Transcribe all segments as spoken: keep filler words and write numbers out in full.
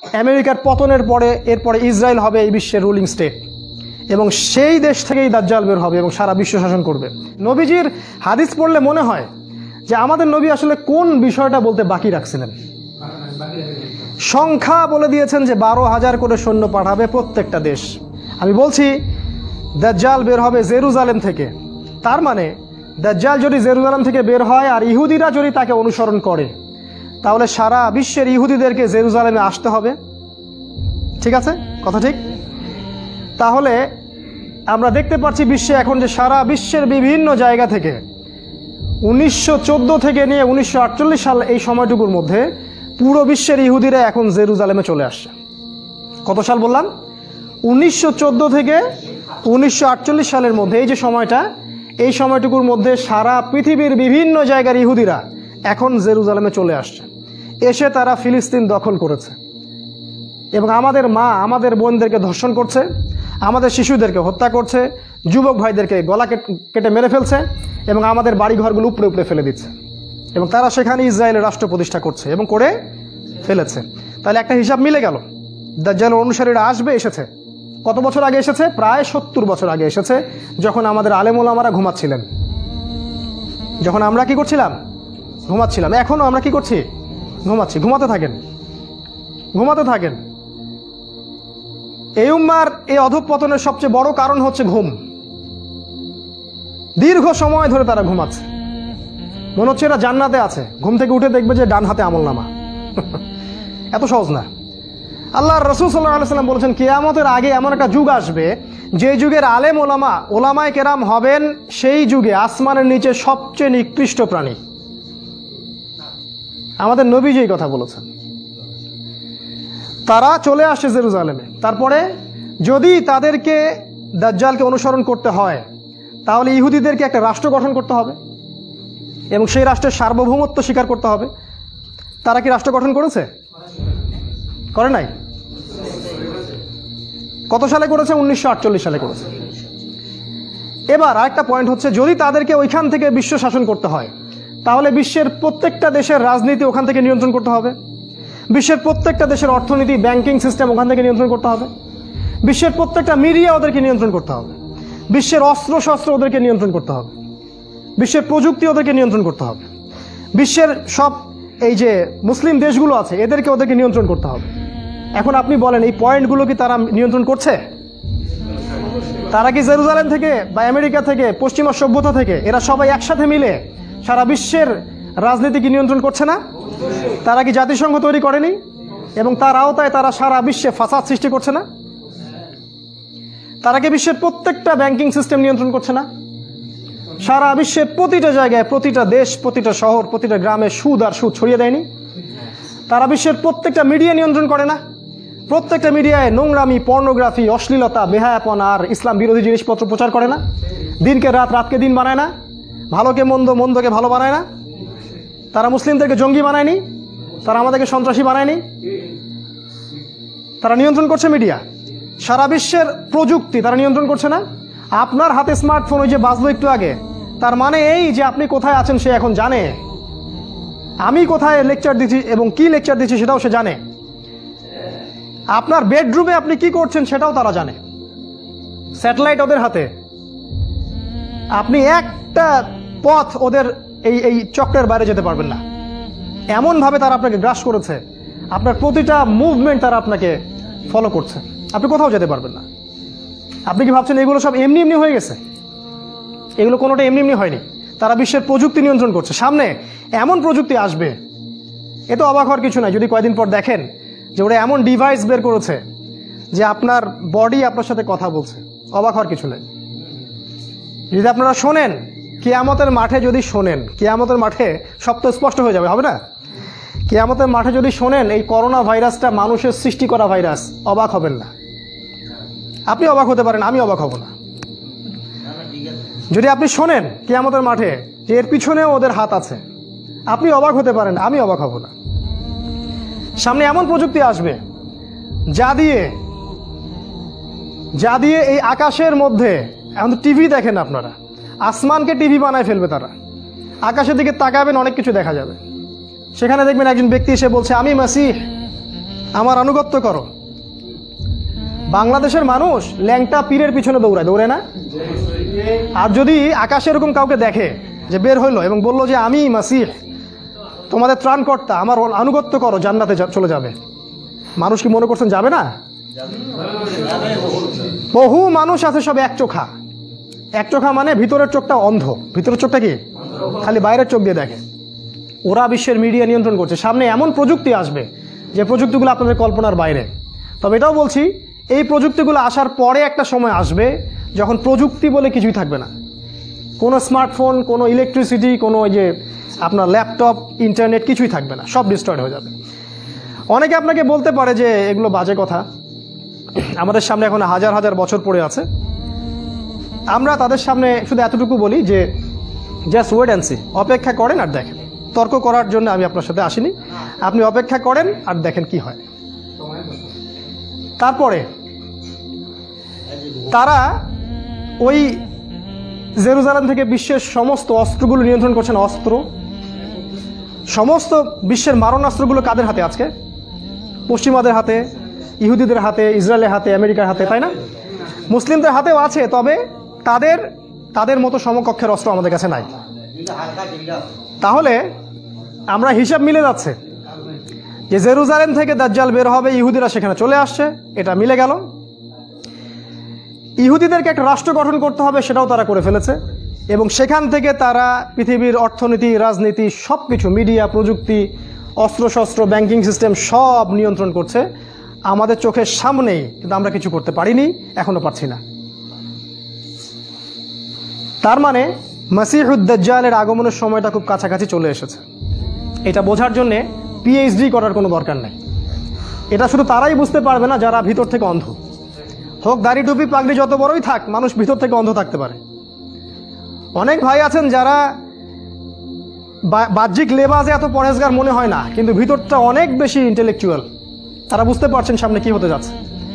আমেরিকার পতনের পরে এরপরে ইসরায়েল হবে এই বিশ্বের রুলিং স্টেট, এবং সেই দেশ থেকেই দাজ্জাল বের হবে এবং সারা বিশ্ব শাসন করবে। নবীজির হাদিস পড়লে মনে হয় যে আমাদের নবী আসলে কোন বিষয়টা বলতে বাকি রাখছিলেন। সংখ্যা বলে দিয়েছেন যে বারো হাজার করে সৈন্য পাঠাবে প্রত্যেকটা দেশ। আমি বলছি দাজ্জাল বের হবে জেরুজালেম থেকে, তার মানে দাজ্জাল যদি জেরুজালেম থেকে বের হয় আর ইহুদিরা যদি তাকে অনুসরণ করে, তাহলে সারা বিশ্বের ইহুদিদেরকে জেরুজালেমে আসতে হবে। ঠিক আছে, কথা ঠিক? তাহলে আমরা দেখতে পাচ্ছি বিশ্বে এখন যে সারা বিশ্বের বিভিন্ন জায়গা থেকে উনিশশো চোদ্দো থেকে নিয়ে উনিশশো আটচল্লিশ সাল এই সময়টুকুর মধ্যে পুরো বিশ্বের ইহুদিরা এখন জেরুজালেমে চলে আসছে। কত সাল বললাম? উনিশশো চোদ্দো থেকে উনিশশো আটচল্লিশ সালের মধ্যে এই যে সময়টা, এই সময়টুকুর মধ্যে সারা পৃথিবীর বিভিন্ন জায়গার ইহুদিরা এখন জেরুজালেমে চলে আসছে। এসে তারা ফিলিস্তিন দখল করেছে এবং আমাদের মা আমাদের বোনদেরকে ধর্ষণ করছে, আমাদের শিশুদেরকে হত্যা করছে, যুবক ভাইদেরকে গলা কেটে মেরে ফেলছে এবং আমাদের বাড়িঘরগুলো উপরে উপরে ফেলে দিচ্ছে, এবং তারা সেখানে ইসরায়েলের রাষ্ট্র প্রতিষ্ঠা করছে এবং করে ফেলেছে। তাহলে একটা হিসাব মিলে গেল, দাজ্জালের অনুসারীরা আসবে, এসেছে। কত বছর আগে এসেছে? প্রায় সত্তর বছর আগে এসেছে, যখন আমাদের আলেম ওলামারা ঘুমাচ্ছিলেন, যখন আমরা কি করছিলাম? ঘুমাচ্ছিলাম। এখনও আমরা কি করছি? ঘুমাচ্ছি। ঘুমাতে থাকেন, ঘুমাতে থাকেন। এই উম্মার এই অধঃপতনের সবচেয়ে বড় কারণ হচ্ছে ঘুম। দীর্ঘ সময় ধরে তারা ঘুমাচ্ছে, মনে হচ্ছে এরা জান্নাতে আছে। ঘুম থেকে উঠে দেখবে যে ডান হাতে আমলনামা। এত সহজ না। আল্লাহর রাসূল সাল্লাল্লাহু আলাইহি ওয়াসাল্লাম বলেছেন কিয়ামতের আগে এমন একটা যুগ আসবে যে যুগের আলেম ওলামা ওলামায়ে কেরাম হবেন সেই যুগে আসমানের নিচে সবচেয়ে নিকৃষ্ট প্রাণী। আমাদের নবীজি এই কথা বলেছেন। তারা চলে আসে জেরুজালেমে। তারপরে যদি তাদেরকে দাজ্জালকে অনুসরণ করতে হয়, তাহলে ইহুদিদেরকে একটা রাষ্ট্র গঠন করতে হবে এবং সেই রাষ্ট্রের সার্বভৌমত্ব স্বীকার করতে হবে। তারা কি রাষ্ট্র গঠন করেছে? করে নাই। কত সালে করেছে? উনিশশো আটচল্লিশ সালে করেছে। এবার আরেকটা পয়েন্ট হচ্ছে, যদি তাদেরকে ওইখান থেকে বিশ্ব শাসন করতে হয়, তাহলে বিশ্বের প্রত্যেকটা দেশের রাজনীতি ওখান থেকে নিয়ন্ত্রণ করতে হবে, বিশ্বের প্রত্যেকটা দেশের অর্থনীতি, ব্যাংকিং সিস্টেম ওখান থেকে নিয়ন্ত্রণ করতে হবে, বিশ্বের প্রত্যেকটা মিডিয়া ওদেরকে নিয়ন্ত্রণ করতে হবে, বিশ্বের অস্ত্র শস্ত্র ওদেরকে নিয়ন্ত্রণ করতে হবে, বিশ্বের প্রযুক্তি ওদেরকে নিয়ন্ত্রণ করতে হবে, বিশ্বের সব এই যে মুসলিম দেশগুলো আছে এদেরকে ওদেরকে নিয়ন্ত্রণ করতে হবে। এখন আপনি বলেন, এই পয়েন্টগুলো কি তারা নিয়ন্ত্রণ করছে? তারা কি জেরুজালেম থেকে বা আমেরিকা থেকে, পশ্চিমা সভ্যতা থেকে, এরা সবাই একসাথে মিলে সারা বিশ্বের রাজনীতিকে নিয়ন্ত্রণ করছে না? তারা কি জাতিসংঘ তৈরি করেনি এবং তার আওতায় তারা সারা বিশ্বে ফাসাদ সৃষ্টি করছে না? তারা কি বিশ্বের প্রত্যেকটা ব্যাংকিং সিস্টেম নিয়ন্ত্রণ করছে না? সারা বিশ্বের প্রতিটা জায়গায়, প্রতিটা দেশ, প্রতিটা শহর, প্রতিটা গ্রামে সুদ আর সুদ ছড়িয়ে দেয়নি? তারা বিশ্বের প্রত্যেকটা মিডিয়া নিয়ন্ত্রণ করে না? প্রত্যেকটা মিডিয়ায় নোংরামি, পর্নোগ্রাফি, অশ্লীলতা, বেহায়াপনা আর ইসলাম বিরোধী জিনিসপত্র প্রচার করে না? দিনকে রাত, রাতকে দিন বানায় না? ভালোকে মন্দ, মন্দকে ভালো বানায় না? তারা মুসলিমদেরকে জঙ্গি বানায়নি? তারা আমাদেরকে সন্ত্রাসী বানায়নি? তারা নিয়ন্ত্রণ করছে মিডিয়া। সারা বিশ্বের প্রযুক্তি তারা নিয়ন্ত্রণ করছে না? আপনার হাতে স্মার্টফোন ওই যে বাজলো একটু আগে, তার মানে এই যে আপনি কোথায় আছেন সে এখন জানে, আমি কোথায় লেকচার দিচ্ছি এবং কি লেকচার দিচ্ছি সেটাও সে জানে, আপনার বেডরুমে আপনি কি করছেন সেটাও তারা জানে। স্যাটেলাইট ওদের হাতে। আপনি একটা পথ ওদের এই এই চক্রের বাইরে যেতে পারবেন না। এমনভাবে তারা আপনাকে গ্রাস করেছে, আপনার প্রতিটা মুভমেন্ট তারা আপনাকে ফলো করছে, আপনি কোথাও যেতে পারবেন না। আপনি কি ভাবছেন এগুলো সব এমনি এমনি হয়ে গেছে? এগুলো কোনোটা এমনি এমনি হয়নি। তারা বিশ্বের প্রযুক্তি নিয়ন্ত্রণ করছে। সামনে এমন প্রযুক্তি আসবে, এ তো অবাক হওয়ার কিছু নাই যদি কয়েকদিন পর দেখেন যে ওরা এমন ডিভাইস বের করেছে যে আপনার বডি আপনার সাথে কথা বলছে। অবাক হওয়ার কিছু নেই। যদি আপনারা শোনেন কিয়ামতের মাঠে, যদি শোনেন কিয়ামতের মাঠে, সব তো স্পষ্ট হয়ে যাবে, হবে না? কিয়ামতের মাঠে যদি শোনেন এই করোনা ভাইরাসটা মানুষের সৃষ্টি করা ভাইরাস, অবাক হবেন না। আপনি অবাক হতে পারেন, আমি অবাক হব না। যদি আপনি শোনেন কিয়ামতের মাঠে যে এর পিছনেও ওদের হাত আছে, আপনি অবাক হতে পারেন, আমি অবাক হব না। সামনে এমন প্রযুক্তি আসবে যা দিয়ে যা দিয়ে এই আকাশের মধ্যে, এখন টিভি দেখেন আপনারা, আসমানকে টিভি বানায় ফেলবে তারা। আকাশের দিকে তাকাবেন, অনেক কিছু দেখা যাবে। সেখানে দেখবেন একজন ব্যক্তি এসে বলছে আমি মাসিহ, আমার আনুগত্য করো। বাংলাদেশের মানুষ ল্যাংটা পীরের পিছনে দৌড়ায়, দৌড়ে না? আর যদি আকাশে এরকম কাউকে দেখে যে বের হইলো এবং বললো যে আমি মাসিহ, তোমাদের ত্রাণকর্তা, আমার আনুগত্য করো, জান্নাতে চলে যাবে, মানুষ কি মনে করছেন যাবে না? বহু মানুষ আছে সব এক চোখা। এক চোখা মানে ভিতরের চোখটা অন্ধ, ভিতরের চোখটা কি খালি বাইরের চোখ দিয়ে দেখে। ওরা বিশ্বের মিডিয়া নিয়ন্ত্রণ করছে। সামনে এমন প্রযুক্তি আসবে যে প্রযুক্তিগুলো আপনাদের কল্পনার বাইরে। তবে এটাও বলছি, এই প্রযুক্তিগুলো আসার পরে একটা সময় আসবে যখন প্রযুক্তি বলে কিছুই থাকবে না। কোনো স্মার্টফোন, কোনো ইলেকট্রিসিটি, কোনো ওই যে আপনার ল্যাপটপ, ইন্টারনেট কিছুই থাকবে না, সব ডিস্ট্রয়েড হয়ে যাবে। অনেকে আপনাকে বলতে পারে যে এগুলো বাজে কথা, আমাদের সামনে এখন হাজার হাজার বছর পড়ে আছে। আমরা তাদের সামনে শুধু এতটুকু বলি যে জাস্ট ওয়েট অ্যান্ড সি, অপেক্ষা করেন আর দেখেন। তর্ক করার জন্য আমি আপনার সাথে আসিনি, আপনি অপেক্ষা করেন আর দেখেন কি হয়। তারপরে তারা ওই জেরুজালেম থেকে বিশ্বের সমস্ত অস্ত্রগুলো নিয়ন্ত্রণ করছেন। অস্ত্র, সমস্ত বিশ্বের মারণাস্ত্রগুলো কাদের হাতে আজকে? পশ্চিমাদের হাতে, ইহুদিদের হাতে, ইসরায়েলের হাতে, আমেরিকার হাতে, তাই না? মুসলিমদের হাতেও আছে, তবে তাদের তাদের মতো সমকক্ষের অস্ত্র আমাদের কাছে নাই। তাহলে আমরা হিসাব মিলে যাচ্ছে যে জেরুজালেম থেকে দাজ্জাল বের হবে, ইহুদিরা সেখানে চলে আসছে, এটা মিলে গেল। ইহুদিদেরকে একটা রাষ্ট্র গঠন করতে হবে, সেটাও তারা করে ফেলেছে, এবং সেখান থেকে তারা পৃথিবীর অর্থনীতি, রাজনীতি, সব কিছু, মিডিয়া, প্রযুক্তি, অস্ত্রশস্ত্র, ব্যাংকিং সিস্টেম সব নিয়ন্ত্রণ করছে আমাদের চোখের সামনেই, কিন্তু আমরা কিছু করতে পারিনি, এখনো পারছি না। তার মানে মাসিহুদ দাজ্জালের আগমনের সময়টা খুব কাছাকাছি চলে এসেছে। এটা বোঝার জন্যে পিএইচডি করার কোনো দরকার নেই। এটা শুধু তারাই বুঝতে পারবে না যারা ভিতর থেকে অন্ধ। হোক দাড়ি টুপি পাগড়ি যত বড়ই থাক, মানুষ ভিতর থেকে অন্ধ থাকতে পারে। অনেক ভাই আছেন যারা বাহ্যিক লেবাজে এত পরেজগার মনে হয় না, কিন্তু ভিতরটা অনেক বেশি ইন্টেলেকচুয়াল। তারা বুঝতে পারছেন সামনে কি হতে যাচ্ছে।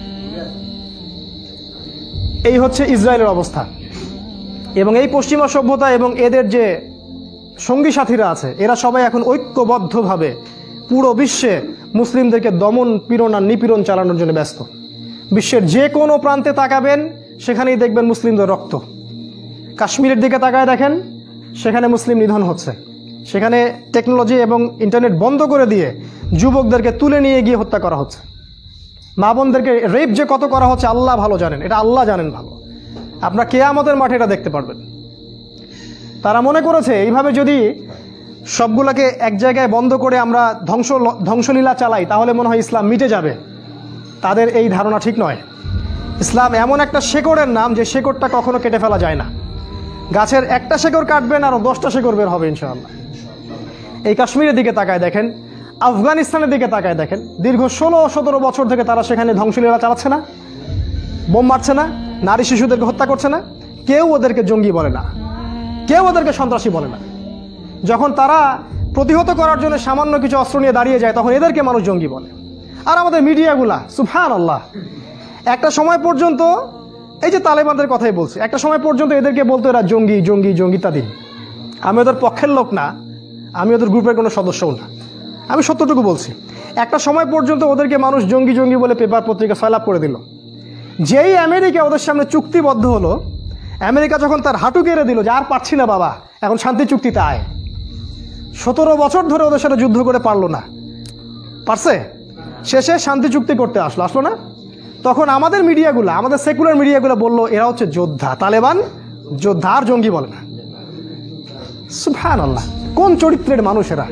এই হচ্ছে ইসরায়েলের অবস্থা। এবং এই পশ্চিমা সভ্যতা এবং এদের যে সঙ্গী সাথীরা আছে, এরা সবাই এখন ঐক্যবদ্ধভাবে পুরো বিশ্বে মুসলিমদেরকে দমন, পীড়ন আর নিপীড়ন চালানোর জন্য ব্যস্ত। বিশ্বের যে কোনো প্রান্তে তাকাবেন, সেখানেই দেখবেন মুসলিমদের রক্ত। কাশ্মীরের দিকে তাকায় দেখেন, সেখানে মুসলিম নিধন হচ্ছে। সেখানে টেকনোলজি এবং ইন্টারনেট বন্ধ করে দিয়ে যুবকদেরকে তুলে নিয়ে গিয়ে হত্যা করা হচ্ছে। মা বোনদেরকে রেপ যে কত করা হচ্ছে আল্লাহ ভালো জানেন, এটা আল্লাহ জানেন ভালো। আপনারা কিয়ামতের মাঠে এটা দেখতে পারবেন। তারা মনে করেছে এইভাবে যদি সবগুলোকে এক জায়গায় বন্ধ করে আমরা ধ্বংস ধ্বংসলীলা চালাই, তাহলে মনে হয় ইসলাম মিটে যাবে। তাদের এই ধারণা ঠিক নয়। ইসলাম এমন একটা শেকড়ের নাম, যে শেকড়টা কখনো কেটে ফেলা যায় না। গাছের একটা শেকড় কাটবেন, আরও দশটা শেকড় বের হবে ইনশাআল্লাহ। এই কাশ্মীরের দিকে তাকায় দেখেন, আফগানিস্তানের দিকে তাকায় দেখেন, দীর্ঘ ষোলো সতেরো বছর থেকে তারা সেখানে ধ্বংসলীলা চালাচ্ছে না, বোম মারছে না, নারী শিশুদেরকে হত্যা করছে না। কেউ ওদেরকে জঙ্গি বলে না, কেউ ওদেরকে সন্ত্রাসী বলে না। যখন তারা প্রতিহত করার জন্য সামান্য কিছু অস্ত্র নিয়ে দাঁড়িয়ে যায়, তখন এদেরকে মানুষ জঙ্গি বলে। আর আমাদের মিডিয়াগুলা সুবহানাল্লাহ, একটা সময় পর্যন্ত, এই যে তালেবানদের কথাই বলছে, একটা সময় পর্যন্ত এদেরকে বলতো এরা জঙ্গি জঙ্গি জঙ্গি ইত্যাদি। আমি ওদের পক্ষের লোক না, আমি ওদের গ্রুপের কোনো সদস্যও না, আমি সত্যটুকু বলছি। একটা সময় পর্যন্ত ওদেরকে মানুষ জঙ্গি জঙ্গি বলে পেপার পত্রিকা ফেলাপ করে দিল। যেই আমেরিকা ওদের সামনে চুক্তিবদ্ধ হলো, আমেরিকা যখন তার হাঁটু কেড়ে দিল যে আর পারছি না বাবা, এখন শান্তি চুক্তিতে আয়, সতেরো বছর ধরে ওদের সাথে যুদ্ধ করে পারলো না, পারছে? শেষে শান্তি চুক্তি করতে আসলো, আসলো না? তখন আমাদের মিডিয়াগুলো, আমাদের সেকুলার মিডিয়াগুলো বললো এরা হচ্ছে যোদ্ধা, তালেবান যোদ্ধা, আর জঙ্গি বলে না। সুবহানাল্লাহ, কোন চরিত্রের মানুষ এরা!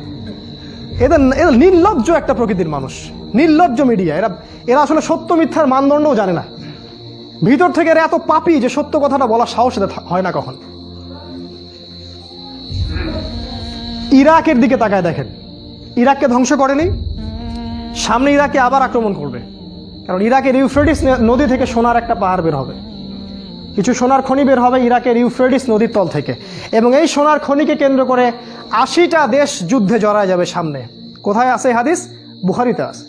এদের এদের নির্লজ্জ একটা প্রকৃতির মানুষ, নির্লজ্জ মিডিয়া। এরা এরা আসলে সত্য মিথ্যার মানদণ্ডও জানে না। ভিতর থেকে এরা এত পাপী যে সত্য কথাটা বলার সাহস হয় না কখন। ইরাকের দিকে তাকায় দেখেন, ইরাককে ধ্বংস করেনি, সামনে ইরাকে আবার আক্রমণ করবে। কারণ ইরাকের ইউফ্রেটিস নদী থেকে সোনার একটা পাহাড় বের হবে, কিছু সোনার খনি বের হবে ইরাকের ইউফ্রেটিস নদীর তল থেকে, এবং এই সোনার খনিকে কেন্দ্র করে আশিটা দেশ যুদ্ধে জড়ায় যাবে সামনে। কোথায় আছে হাদিস? বুখারীতে আছে।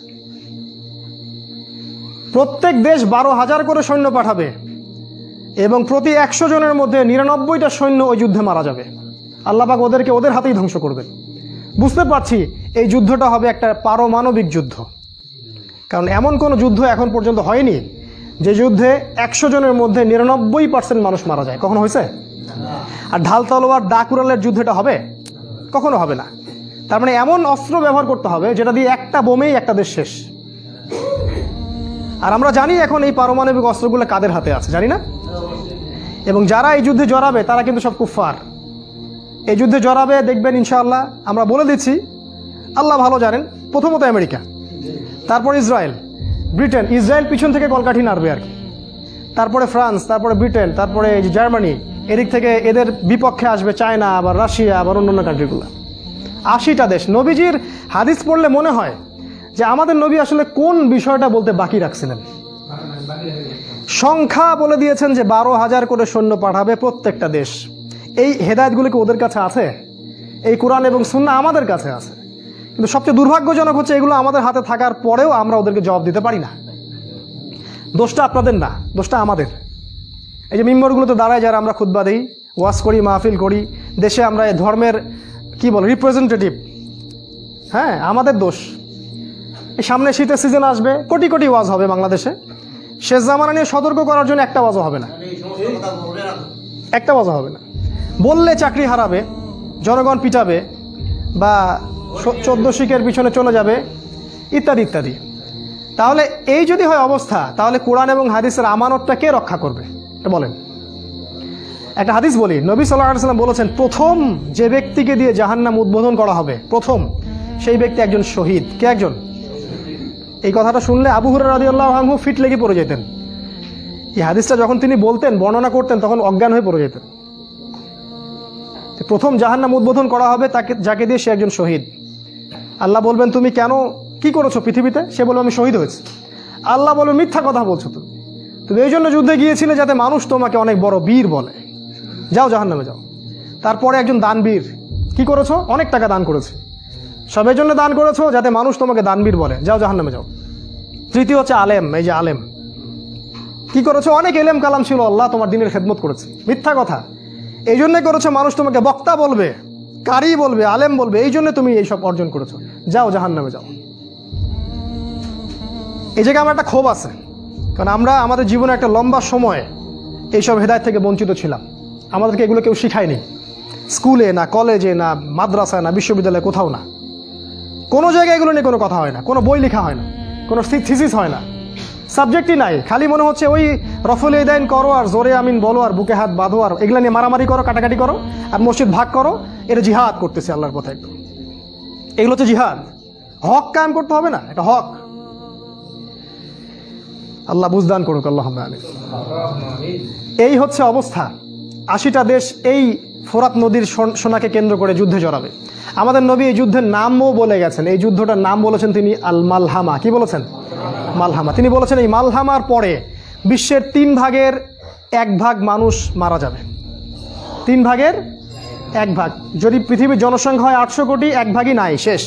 প্রত্যেক দেশ বারো হাজার করে সৈন্য পাঠাবে, এবং প্রতি একশো জনের মধ্যে নিরানব্বইটা সৈন্য ওই যুদ্ধে মারা যাবে। আল্লাহ পাক ওদেরকে ওদের হাতেই ধ্বংস করবেন। বুঝতে পারছি এই যুদ্ধটা হবে একটা পারমাণবিক যুদ্ধ। কারণ এমন কোনো যুদ্ধ এখন পর্যন্ত হয়নি যে যুদ্ধে একশো জনের মধ্যে নিরানব্বই পার্সেন্ট মানুষ মারা যায়। কখনো হয়েছে? আর ঢাল তলোয়ার দা কুড়ালের যুদ্ধটা হবে? কখনো হবে না। তার মানে এমন অস্ত্র ব্যবহার করতে হবে যেটা দিয়ে একটা বোমেই একটা দেশ শেষ। আর আমরা জানি এখন এই পারমাণবিক অস্ত্রগুলো কাদের হাতে আছে, জানি না? এবং যারা এই যুদ্ধে জড়াবে তারা কিন্তু সব কুফফার। এই যুদ্ধে জড়াবে দেখবেন ইনশাআল্লাহ, আমরা বলে দিচ্ছি, আল্লাহ ভালো জানেন, প্রথমত আমেরিকা, তারপর ইসরায়েল, ব্রিটেন। ইসরায়েল পিছন থেকে কলকাঠি নাড়বে আর কি, তারপরে ফ্রান্স, তারপরে ব্রিটেন, তারপরে জার্মানি, এদিক থেকে এদের বিপক্ষে আসবে চায়না, আবার রাশিয়া, আবার অন্য অন্য কান্ট্রিগুলো। আশিটা দেশ। নবীজির হাদিস পড়লে মনে হয় যে আমাদের নবী আসলে কোন বিষয়টা বলতে বাকি রাখছিলেন। সংখ্যা বলে দিয়েছেন যে বারো হাজার করে সৈন্য পাঠাবে প্রত্যেকটা দেশ। এই হেদায়েতগুলো কি ওদের কাছে আছে? এই কোরআন এবং সুন্নাহ আমাদের কাছে আছে, কিন্তু সবচেয়ে দুর্ভাগ্যজনক হচ্ছে এগুলো আমাদের হাতে থাকার পরেও আমরা ওদেরকে জবাব দিতে পারি না। দোষটা আপনাদের না, দোষটা আমাদের। এই যে মিম্বরগুলোতে দাঁড়ায় যারা আমরা খুতবা দিই, ওয়াজ করি, মাহফিল করি, দেশে আমরা এই ধর্মের কি বল রিপ্রেজেন্টেটিভ, হ্যাঁ আমাদের দোষ। এই সামনে শীতের সিজন আসবে, কোটি কোটি ওয়াজ হবে বাংলাদেশে। শেষ জামানা নিয়ে সতর্ক করার জন্য একটা ওয়াজও হবে না, একটা ওয়াজও হবে না। বললে চাকরি হারাবে, জনগণ পিটাবে, বা চোদ্দ শিখের পিছনে চলে যাবে, ইত্যাদি ইত্যাদি। তাহলে এই যদি হয় অবস্থা, তাহলে কোরআন এবং হাদিসের আমানতটা কে রক্ষা করবে এটা বলেন? একটা হাদিস বলি, নবী সাল্লাল্লাহু আলাইহি ওয়াসাল্লাম বলেছেন প্রথম যে ব্যক্তিকে দিয়ে জাহান্নাম উদ্বোধন করা হবে, প্রথম সেই ব্যক্তি একজন শহীদ। কে একজন? এই কথাটা শুনলে আবু হুরায়রা রাদিয়াল্লাহু আনহু ফিট লেগে পড়ে যেতেন। এই হাদিসটা যখন তিনি বলতেন, বর্ণনা করতেন, তখন অজ্ঞান হয়ে পড়ে যেতেন। প্রথম জাহান্নাম উদ্বোধন করা হবে তাকে, যাকে দিয়ে সে একজন শহীদ। আল্লাহ বলবেন তুমি কেন কি করেছো পৃথিবীতে? সে বলবে আমি শহীদ হয়েছি। আল্লাহ বলবে মিথ্যা কথা বলছো তুমি, তুমি এই জন্য যুদ্ধে গিয়েছিলে যাতে মানুষ তোমাকে অনেক বড় বীর বলে, যাও জাহান্নামে যাও। তারপরে একজন দানবীর, কি করেছো? অনেক টাকা দান করেছে, সবের জন্য দান করেছো যাতে মানুষ তোমাকে দানবীর বলে, যাও জাহান্নামে যাও। তৃতীয় হচ্ছে আলেম, এই যে আলেম, কি করেছো? অনেক এলেম কালাম ছিল, আল্লাহ তোমার দিনের খেদমত করেছে, মিথ্যা কথা, এই জন্য করেছো মানুষ তোমাকে বক্তা বলবে, কারি বলবে, আলেম বলবে, এই জন্য তুমি এইসব অর্জন করেছো, যাও জাহান্নামে যাও। এই জায়গায় আমার একটা ক্ষোভ আছে, কারণ আমরা আমাদের জীবনে একটা লম্বা সময় এইসব হেদায়েত থেকে বঞ্চিত ছিলাম। আমাদেরকে এগুলো কেউ শিখায়নি, স্কুলে না, কলেজে না, মাদ্রাসায় না, বিশ্ববিদ্যালয়ে, কোথাও না। কোনো জায়গায় এগুলো নিয়ে কোনো কথা হয় না, কোনো বই লেখা হয় না, কোনো থিসিস হয় না, সাবজেক্টই নাই। খালি মনে হচ্ছে ওই রফুল ইদাইন করো আর জোরে আমিন বলো আর বুকে হাত বাঁধো আর এগুলো নিয়ে মারামারি করো, কাটাকাটি করো, আর মসজিদ ভাগ করো, এটা জিহাদ করতেছে আল্লাহর কথা। একটু এগুলো হচ্ছে জিহাদ। হক কায়েম করতে হবে না, এটা হক। আল্লাহ বুঝদান করুক, আল্লাহ। এই হচ্ছে অবস্থা। আশিটা দেশ এই ফোরাত নদীর সোনাকে কেন্দ্র করে যুদ্ধে জড়াবে। আমাদের নবী এই যুদ্ধের নামও বলে গেছেন, এই যুদ্ধটার নাম বলেছেন তিনি আল মালহামা। কি বলেছেন? মালহামা। তিনি বলেছেন এই মালহামার পরে বিশ্বের তিন ভাগের এক ভাগ মানুষ মারা যাবে। তিন ভাগের এক ভাগ। যদি পৃথিবীর জনসংখ্যা হয় আটশো কোটি, এক ভাগই নাই, শেষ।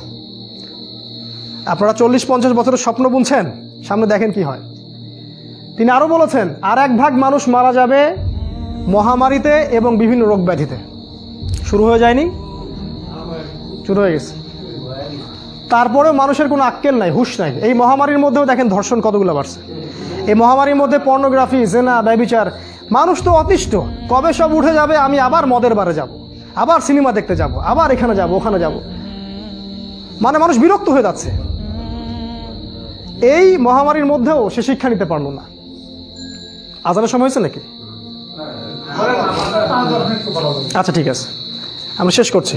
আপনারা চল্লিশ পঞ্চাশ বছরের স্বপ্ন বুনছেন, সামনে দেখেন কি হয়। তিনি আরো বলেছেন আর এক ভাগ মানুষ মারা যাবে মহামারীতে এবং বিভিন্ন রোগ ব্যাধিতে। শুরু হয়ে যায়নি? শুরু হয়ে গেছে। তারপরেও মানুষের কোনো আক্কেল নাই, হুঁশ নাই। এই মহামারীর মধ্যেও দেখেন ধর্ষণ কতগুলো বাড়ছে। এই মহামারীর মধ্যে পর্নোগ্রাফি, জেনা, ব্যভিচার। মানুষ তো অতিষ্ঠ, কবে সব উঠে যাবে, আমি আবার মদের বারে যাব, আবার সিনেমা দেখতে যাব, আবার এখানে যাব, ওখানে যাব। মানে মানুষ বিরক্ত হয়ে যাচ্ছে। এই মহামারীর মধ্যেও সে শিক্ষা নিতে পারলো না। আজানের সময় হয়েছে নাকি? আচ্ছা ঠিক আছে, আমরা শেষ করছি।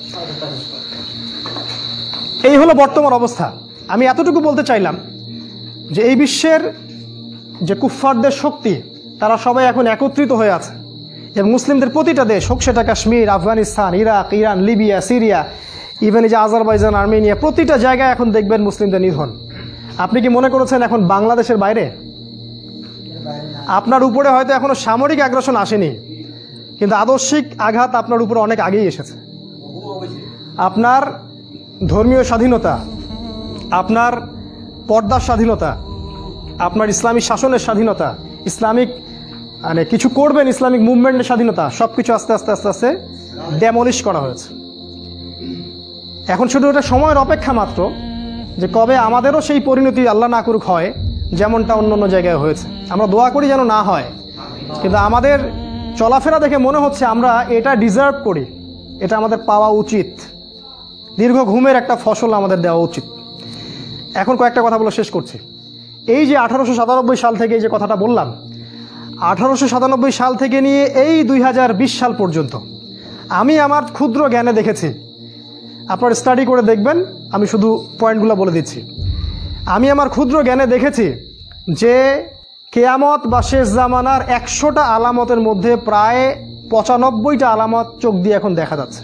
এই হলো বর্তমান অবস্থা। আমি এতটুকু বলতে চাইলাম যে এই বিশ্বের যে কুফফারদের শক্তি, তারা সবাই এখন একত্রিত হয়ে আছে এবং মুসলিমদের প্রতিটা দেশ, হোক সেটা Kashmir, Afghanistan, Iraq, Iran, Libya, Syria, even এই যে আজারবাইজান, আর্মেনিয়া, প্রতিটা জায়গায় এখন দেখবেন মুসলিমদের নিধন। আপনি কি মনে করেছেন এখন বাংলাদেশের বাইরে? আপনার উপরে হয়তো এখনো সামরিক আগ্রাসন আসেনি, কিন্তু আদর্শিক আঘাত আপনার উপরে অনেক আগেই এসেছে। আপনার ধর্মীয় স্বাধীনতা, আপনার পর্দার স্বাধীনতা, আপনার ইসলামিক শাসনের স্বাধীনতা, ইসলামিক মানে কিছু করবেন ইসলামিক মুভমেন্টের স্বাধীনতা, সব কিছু আস্তে আস্তে আস্তে আস্তে ডেমলিশ করা হয়েছে। এখন শুধু এটা সময়ের অপেক্ষা মাত্র যে কবে আমাদেরও সেই পরিণতি আল্লাহ না করুক হয় যেমনটা অন্য অন্য জায়গায় হয়েছে। আমরা দোয়া করি যেন না হয়, কিন্তু আমাদের চলাফেরা দেখে মনে হচ্ছে আমরা এটা ডিজার্ভ করি, এটা আমাদের পাওয়া উচিত। দীর্ঘ ঘুমের একটা ফসল আমাদের দেওয়া উচিত। এখন কয়েকটা কথা বলে শেষ করছি। এই যে আঠারোশো সাতানব্বই সাল থেকে এই যে কথাটা বললাম, আঠারোশো সাতানব্বই সাল থেকে নিয়ে এই দুই হাজার বিশ সাল পর্যন্ত আমি আমার ক্ষুদ্র জ্ঞানে দেখেছি, আপনারা স্টাডি করে দেখবেন, আমি শুধু পয়েন্টগুলো বলে দিচ্ছি। আমি আমার ক্ষুদ্র জ্ঞানে দেখেছি যে কেয়ামত বা শেষ জামানার একশোটা আলামতের মধ্যে প্রায় পঁচানব্বইটা আলামত চোখ দিয়ে এখন দেখা যাচ্ছে।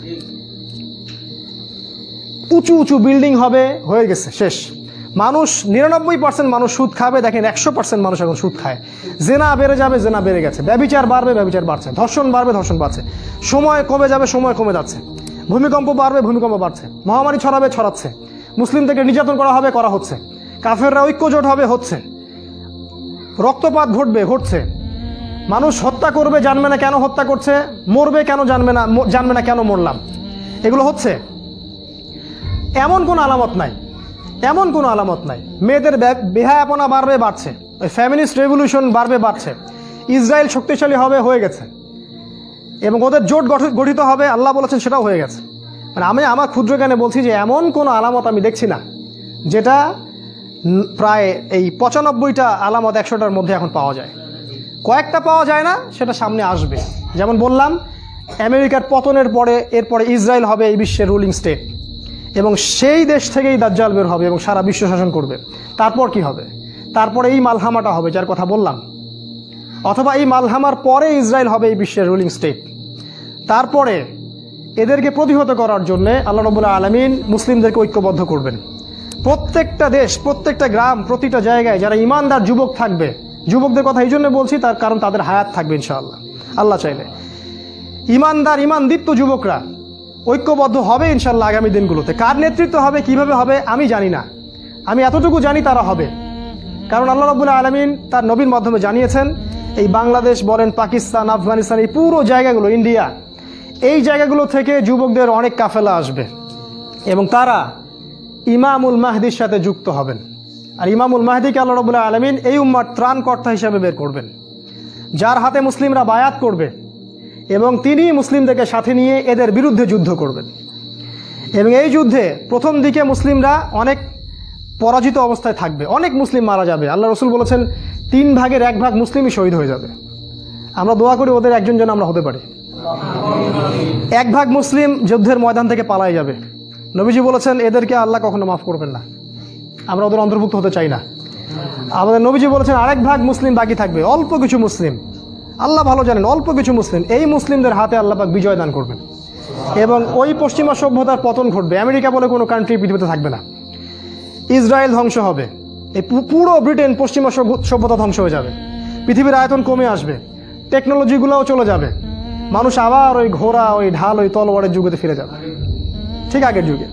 উঁচু উঁচু বিল্ডিং হবে, হয়ে গেছে, শেষ। মানুষ নিরানব্বই পার্সেন্ট মানুষ সুদ খাবে, দেখেন একশো পার্সেন্ট মানুষ এখন সুদ খায়। জেনা বেড়ে যাবে, জেনা বেড়ে গেছে। ব্যভিচার বাড়বে, ব্যভিচার বাড়ছে। ধর্ষণ বাড়বে, ধর্ষণ বাড়ছে। সময় কমে যাবে, সময় কমে যাচ্ছে। ভূমিকম্প বাড়বে, ভূমিকম্প বাড়ছে। মহামারী ছড়াবে, ছড়াচ্ছে। মুসলিমদেরকে নির্যাতন করা হবে, করা হচ্ছে। কাফেররা ঐক্যজোট হবে, হচ্ছে। রক্তপাত ঘটবে, ঘটছে। মানুষ হত্যা করবে, জানবে না কেন হত্যা করছে। মরবে কেন, জানবে না, জানবে না কেন মরলাম। এগুলো হচ্ছে। এমন কোনো আলামত নাই, এমন কোনো আলামত নাই। মেয়েদের বেহায়াপনা বাড়বে, বাড়ছে। ওই ফ্যামিনিস্ট রেভলিউশন বাড়বে, বাড়ছে। ইসরায়েল শক্তিশালী হবে, হয়ে গেছে। এবং ওদের জোট গঠিত হবে, আল্লাহ বলেছেন, সেটাও হয়ে গেছে। মানে আমি আমার ক্ষুদ্র জ্ঞানে বলছি যে এমন কোনো আলামত আমি দেখছি না যেটা প্রায় এই পঁচানব্বইটা আলামত একশোটার মধ্যে এখন পাওয়া যায়। কয়েকটা পাওয়া যায় না, সেটা সামনে আসবে। যেমন বললাম, আমেরিকার পতনের পরে এরপরে ইসরায়েল হবে এই বিশ্বের রুলিং স্টেট, এবং সেই দেশ থেকেই দাজ্জাল বের হবে এবং সারা বিশ্ব শাসন করবে। তারপর কি হবে? তারপরে এই মালহামাটা হবে যার কথা বললাম, অথবা এই মালহামার পরে ইসরায়েল হবে এই বিশ্বের রুলিং স্টেট। তারপরে এদেরকে প্রতিহত করার জন্য আল্লাহ রাব্বুল আলামিন মুসলিমদেরকে ঐক্যবদ্ধ করবেন। প্রত্যেকটা দেশ, প্রত্যেকটা গ্রাম, প্রতিটা জায়গায় যারা ইমানদার যুবক থাকবে, যুবকদের কথা এই জন্য বলছি তার কারণ তাদের হায়াত থাকবে ইনশাআল্লাহ, আল্লাহ চাইলে। ইমানদার, ইমানদীপ্ত যুবকরা ঐক্যবদ্ধ হবে ইনশাআল্লাহ আগামী দিনগুলোতে। কার নেতৃত্ব হবে, কিভাবে হবে আমি জানি না, আমি এতটুকু জানি তারা হবে। কারণ আল্লাহ রাব্বুল আলামিন তার নবীর মাধ্যমে জানিয়েছেন, এই বাংলাদেশ বলেন, পাকিস্তান, আফগানিস্তান, এই পুরো জায়গাগুলো, ইন্ডিয়া, এই জায়গাগুলো থেকে যুবকদের অনেক কাফেলা আসবে এবং তারা ইমামুল মাহদির সাথে যুক্ত হবেন। আর ইমামুল মাহদিকে আল্লাহ রাব্বুল আলামিন এই উম্মার ত্রাণকর্তা হিসাবে বের করবেন, যার হাতে মুসলিমরা বায়াত করবে এবং তিনি মুসলিমদেরকে সাথে নিয়ে এদের বিরুদ্ধে যুদ্ধ করবেন। এবং এই যুদ্ধে প্রথম দিকে মুসলিমরা অনেক পরাজিত অবস্থায় থাকবে, অনেক মুসলিম মারা যাবে। আল্লাহ রসুল বলেছেন তিন ভাগের এক ভাগ মুসলিমই শহীদ হয়ে যাবে। আমরা দোয়া করি ওদের একজন যেন আমরা হতে পারি। এক ভাগ মুসলিম যুদ্ধের ময়দান থেকে পালাই যাবে। নবীজি বলেছেন এদেরকে আল্লাহ কখনো মাফ করবেন না, আমরা ওদের অন্তর্ভুক্ত হতে চাই না। আমাদের নবীজি বলেছেন আরেক ভাগ মুসলিম বাকি থাকবে, অল্প কিছু মুসলিম, আল্লাহ ভালো জানেন, অল্প কিছু মুসলিম, এই মুসলিমদের হাতে আল্লাহ পাক বিজয় দান করবেন এবং ওই পশ্চিমা সভ্যতার পতন ঘটবে। আমেরিকা বলে কোনো কান্ট্রি পৃথিবীতে থাকবে না। ইসরায়েল ধ্বংস হবে, এই পুরো ব্রিটেন পশ্চিমা সভ্যতা ধ্বংস হয়ে যাবে, পৃথিবীর আয়তন কমে আসবে, টেকনোলজিগুলোও চলে যাবে, মানুষ আবার ওই ঘোড়া, ওই ঢাল, ওই তলোয়ারের যুগেতে ফিরে যাবে, ঠিক আগের যুগে।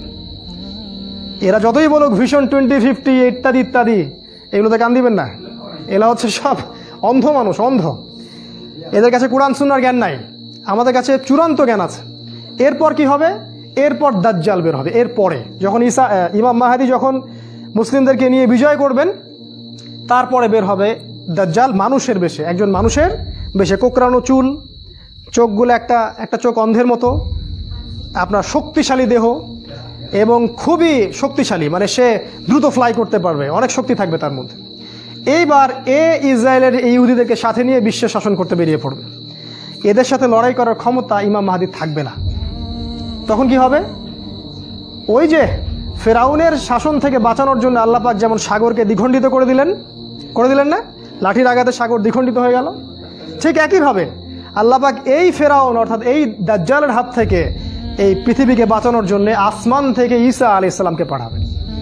এরা যতই বলুক ভিশন টোয়েন্টি ফিফটি ইত্যাদি ইত্যাদি, এগুলোতে কান দিবেন না। এরা হচ্ছে সব অন্ধ মানুষ, অন্ধ। এদের কাছে কোরআন সুন্নাহর জ্ঞান নাই, আমাদের কাছে চূড়ান্ত জ্ঞান আছে। এরপর কি হবে? এরপর দাজ্জাল বের হবে। এরপরে যখন ঈসা ইমাম মাহদী যখন মুসলিমদেরকে নিয়ে বিজয় করবেন, তারপরে বের হবে দাজ্জাল মানুষের বেশে, একজন মানুষের বেশে, কোকড়ানো চুল, চোখগুলো একটা একটা চোখ অন্ধের মতো, আপনার শক্তিশালী দেহ এবং খুবই শক্তিশালী, মানে সে দ্রুত ফ্লাই করতে পারবে, অনেক শক্তি থাকবে তার মধ্যে। এইবার এ ইসরায়েলের এই ইহুদিদেরকে সাথে নিয়ে বিশ্ব শাসন করতে বেরিয়ে পড়বে। এদের সাথে লড়াই করার ক্ষমতা ইমাম মাহদীর থাকবে না। তখন কি হবে? ওই যে ফেরাউনের শাসন থেকে বাঁচানোর জন্য আল্লাহ পাক যেমন সাগরকে দ্বিখণ্ডিত করে দিলেন, করে দিলেন না, লাঠির আঘাতে সাগর দ্বিখণ্ডিত হয়ে গেল, ঠিক একইভাবে আল্লাহ পাক এই ফেরাউন অর্থাৎ এই দাজ্জালের হাত থেকে এই পৃথিবীকে বাঁচানোর জন্য আসমান থেকে ঈসা আলাইহিস সালামকে পাঠাবেন।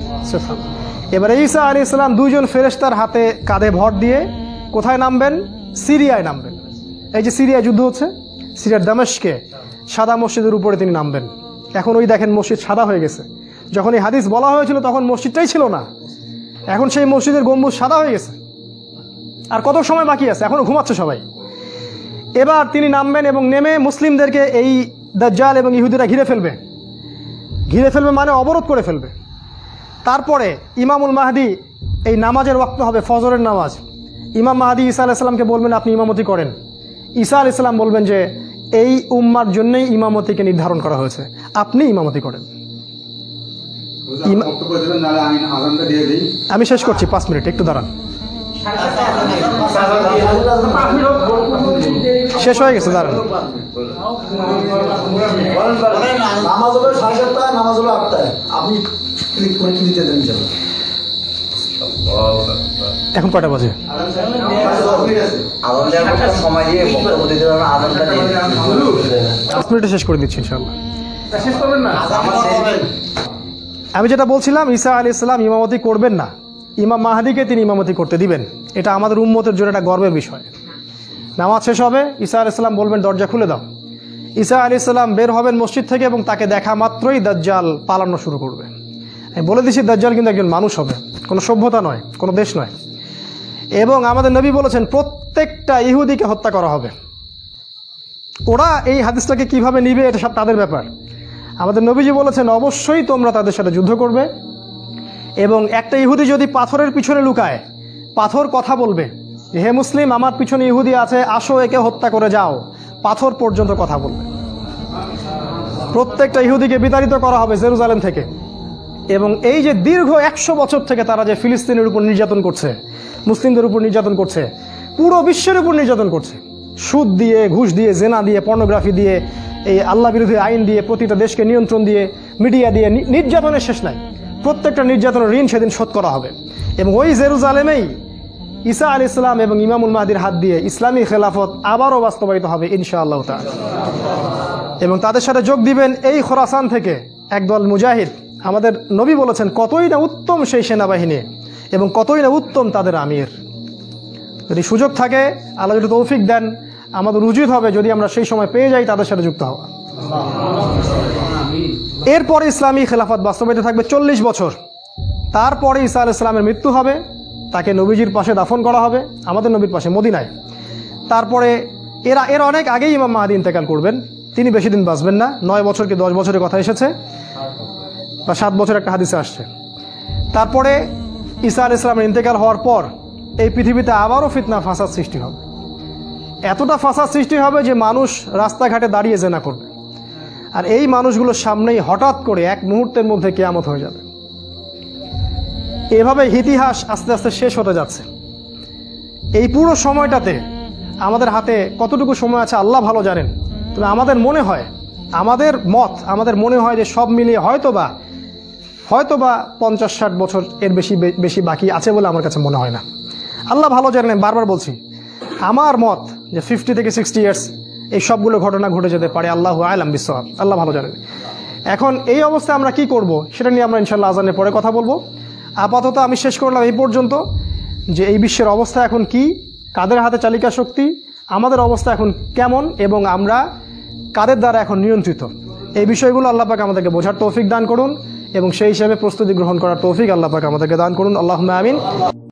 এবারে ঈসা আলাইহিস সালাম দুইজন ফেরেশতার হাতে কাঁধে ভর দিয়ে কোথায় নামবেন? সিরিয়ায় নামবেন। এই যে সিরিয়ায় যুদ্ধ হচ্ছে, সিরিয়ার দামেস্কে সাদা মসজিদের উপরে তিনি নামবেন। এখন ওই দেখেন মসজিদ সাদা হয়ে গেছে। যখন এই হাদিস বলা হয়েছিল তখন মসজিদটাই ছিল না, এখন সেই মসজিদের গম্বুজ সাদা হয়ে গেছে। আর কত সময় বাকি আছে? এখনো ঘুমাচ্ছে সবাই। এবার তিনি নামবেন এবং নেমে মুসলিমদেরকে এই দাজ্জাল এবং ইহুদিরা ঘিরে ফেলবে। ঘিরে ফেলবে মানে অবরোধ করে ফেলবে। তারপরে ইমামুল মাহদি, এই নামাজের ওয়াক্ত হবে ফজরের নামাজ। ইমাম মাহদি ঈসা আলাইহিস সালামকে বলবেন আপনি ইমামতি করেন। ঈসা আলাইহিস সালাম বলবেন যে এই উম্মার জন্যই ইমামতিকে নির্ধারণ করা হয়েছে, আপনি ইমামতি করেন। আমি শেষ করছি, পাঁচ মিনিট একটু দাঁড়ান। শেষ হয়ে গেছে, দাঁড়ান। নামাজ হলো সাড়ে সাতটায়, নামাজ হলো আটটায়। আপনি ক্লিক করে কি দিতে দেন? এখন কয়টা বাজে? পাঁচ মিনিটে শেষ করে দিচ্ছি ইনশাআল্লাহ। আমি যেটা বলছিলাম, ঈসা আলাইহিস সালাম ইমামতি করবেন না, ইমাম মাহদিকে তিনি ইমামতি করতে দিবেন। এটা আমাদের উম্মতের জন্য একটা গর্বের বিষয়। নামাজ শেষ হবে, ঈসা আলাইহিস সালাম বলবেন দরজা খুলে দাও। ঈসা আলাইহিস সালাম বের হবেন মসজিদ থেকে এবং তাকে দেখা মাত্রই দাজ্জাল পালানো শুরু করবে। আমি বলে দিচ্ছি, দাজ্জাল কিন্তু একজন মানুষ হবে, কোনো সভ্যতা নয়, কোনো দেশ নয়। এবং আমাদের নবী বলেছেন প্রত্যেকটা ইহুদিকে হত্যা করা হবে। ওরা এই হাদিসটাকে কিভাবে নিবে এটা সব তাদের ব্যাপার। আমাদের নবীজি বলেছেন অবশ্যই তোমরা তাদের সাথে যুদ্ধ করবে, এবং একটা ইহুদি যদি পাথরের পিছনে লুকায়, পাথর কথা বলবে, হে মুসলিম আমার পিছনে ইহুদি আছে, আসো একে হত্যা করে যাও, পাথর পর্যন্ত কথা বলবে। প্রত্যেকটা ইহুদিকে বিতাড়িত করা হবে জেরুজালেম থেকে। এবং এই যে দীর্ঘ একশো বছর থেকে তারা যে ফিলিস্তিনের উপর নির্যাতন করছে, মুসলিমদের উপর নির্যাতন করছে, পুরো বিশ্বের উপর নির্যাতন করছে, সুদ দিয়ে, ঘুষ দিয়ে, জেনা দিয়ে, পর্নোগ্রাফি দিয়ে, এই আল্লাহ বিরোধী আইন দিয়ে, প্রতিটা দেশকে নিয়ন্ত্রণ দিয়ে, মিডিয়া দিয়ে, নির্যাতনের শেষ নাই। প্রত্যেকটা নির্যাতনের ঋণ সেদিন শোধ করা হবে। এবং ওই জেরুজালেমেই ঈসা আলাইহিস সালাম এবং ইমামুল মাহদির হাত দিয়ে ইসলামী খেলাফত আবারও বাস্তবায়িত হবে ইনশাআল্লাহ তাআলা। এবং তাদের সাথে যোগ দিবেন এই খোরাসান থেকে একদল মুজাহিদ। আমাদের নবী বলেছেন কতই না উত্তম সেই সেনাবাহিনী এবং কতই না উত্তম তাদের আমির। যদি সুযোগ থাকে, আল্লাহ যদি তৌফিক দেন, আমাদের উচিত হবে যদি আমরা সেই সময় পেয়ে যাই তাদের সাথে যুক্ত হওয়া। এরপরে ইসলামী খেলাফত বাস্তবায়িত থাকবে চল্লিশ বছর। তারপরে ঈসা আলাইহিস সালামের মৃত্যু হবে, তাকে নবীজির পাশে দাফন করা হবে, আমাদের নবীর পাশে মদিনায়। তারপরে এরা এর অনেক আগেই ইমাম মাহদি ইন্তেকাল করবেন, তিনি বেশি দিন বাঁচবেন না, নয় বছর কি দশ বছরের কথা এসেছে, বা সাত বছর একটা হাদিসে আসছে। তারপরে ঈসা আলাইহিস সালামের ইন্তেকাল হওয়ার পর এই পৃথিবীতে আবারও ফিতনা ফাসাদ সৃষ্টি হবে। এতটা ফাসাদ সৃষ্টি হবে যে মানুষ রাস্তাঘাটে দাঁড়িয়ে জেনা করবে, আর এই মানুষগুলোর সামনেই হঠাৎ করে এক মুহূর্তের মধ্যে কিয়ামত হয়ে যাবে। এভাবে ইতিহাস আস্তে আস্তে শেষ হতে যাচ্ছে। এই পুরো সময়টাতে আমাদের হাতে কতটুকু সময় আছে আল্লাহ ভালো জানেন। তবে আমাদের মনে হয়, আমাদের মত, আমাদের মনে হয় যে সব মিলিয়ে হয়তোবা হয়তোবা পঞ্চাশ ষাট বছর এর বেশি বেশি বাকি আছে বলে আমার কাছে মনে হয় না। আল্লাহ ভালো জানেন, বারবার বলছি আমার মত যে ফিফটি থেকে সিক্সটি ইয়ার্স এই সবগুলো ঘটনা ঘটে যেতে পারে। আল্লাহু আ'লাম বিসওয়াব, আল্লাহ ভালো জানেন। এখন এই অবস্থায় আমরা কি করব সেটা নিয়ে আমরা ইনশাআল্লাহ আজানের পরে কথা বলবো। আপাতত আমি শেষ করলাম এই পর্যন্ত যে এই বিশ্বের অবস্থা এখন কি, কাদের হাতে চালিকা শক্তি, আমাদের অবস্থা এখন কেমন এবং আমরা কাদের দ্বারা এখন নিয়ন্ত্রিত। এই বিষয়গুলো আল্লাহ পাক আমাদেরকে বোঝার তৌফিক দান করুন এবং সেই হিসাবে প্রস্তুতি গ্রহণ করার তৌফিক আল্লাহ পাক আমাদেরকে দান করুন। আল্লাহুম্মা আমিন।